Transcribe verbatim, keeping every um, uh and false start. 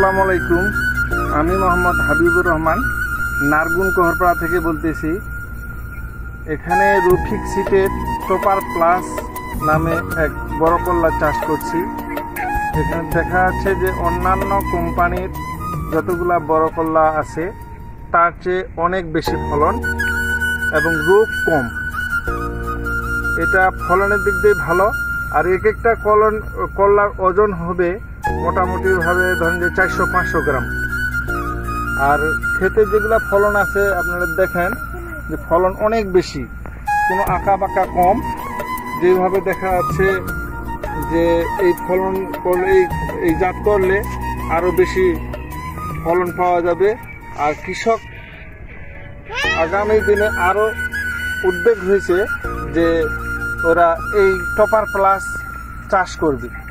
আসসালামু আলাইকুম। আমি মোহাম্মদ হাবিবুর রহমান নারগুন কোহরপাড়া থেকে বলতেছি। এখানে রফিক সিটের টপার প্লাস নামে এক বড় করলা চাষ করছি। এখানে দেখা যাচ্ছে যে অন্যান্য কোম্পানির যতগুলা বড় করলা আছে তার চেয়ে অনেক বেশি ফলন এবং রোগ কম। এটা ফলনের দিক দিয়ে ভালো। আর এক একটা কলন করলার ওজন হবে মোটামুটিভাবে ধরেন যে চারশো পাঁচশো গ্রাম। আর খেতে যেগুলা ফলন আছে আপনারা দেখেন যে ফলন অনেক বেশি, কোনো আঁকা বাঁকা কম। যেভাবে দেখা যাচ্ছে যে এই ফলন করলে এই জাত করলে আরও বেশি ফলন পাওয়া যাবে। আর কৃষক আগামী দিনে আরও উদ্বেগ হয়েছে যে ওরা এই টপার প্লাস চাষ করবে।